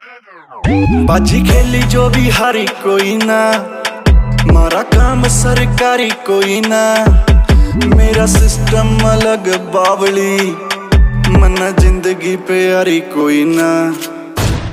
बाजी खेली जो भी हारी कोई ना, मारा काम सरकारी कोई ना। मेरा सिस्टम अलग बावली, मना जिंदगी प्यारी कोई ना।